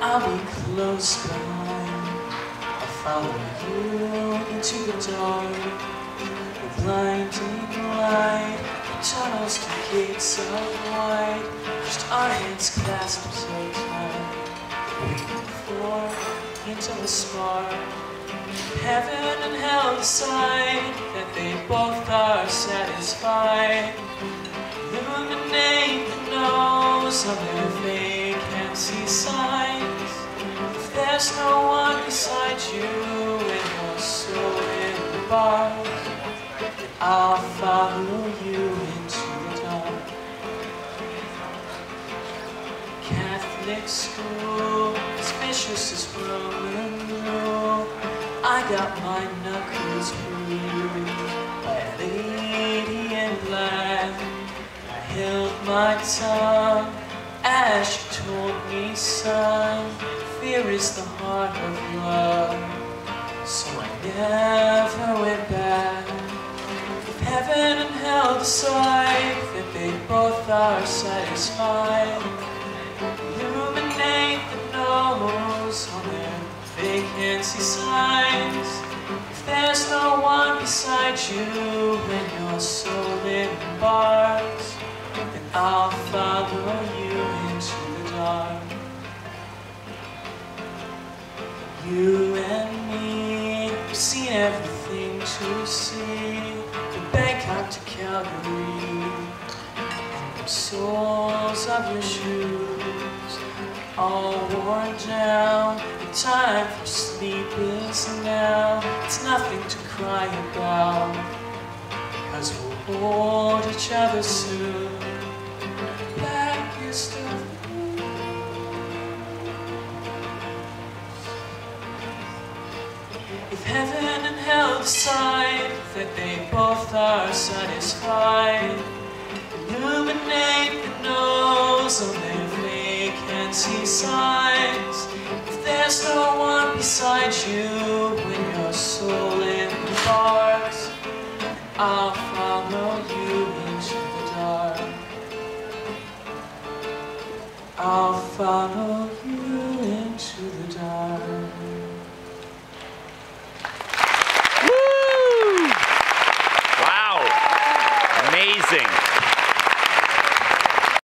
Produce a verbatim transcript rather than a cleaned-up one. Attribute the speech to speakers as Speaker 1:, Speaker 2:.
Speaker 1: I'll be close behind. I'll follow you into the dark. The blinding light, the tunnels to gates of white. Just our hands clasped so tight, waiting for into the spark. Heaven and hell decide that they both are satisfied. Illuminate the nose of their vacancy signs. If there's no one beside you and you're so in the bars, then I'll follow you into the dark. Catholic school, as vicious as Roman rule. I got my knuckles bruised by a lady in black. I held my tongue as she told me, son, fear is the heart of love. So I never went back. If heaven and hell decide that they both are satisfied, illuminate the nose on their vacancy signs. If there's no one beside you when your soul embarks, then I'll follow you into the dark. You and me, we've seen everything to see. From Bangkok to Calgary, and the soles of your shoes all worn down. The time for sleep is now. It's nothing to cry about, 'cause we'll hold each other soon. Blackest of blues. If heaven and hell decide that they both are satisfied, illuminate the nose on their vacancy signs. If there's no one beside you when your soul embarks, I'll follow you into the dark. I'll follow you into the dark.
Speaker 2: Woo! Wow! Amazing.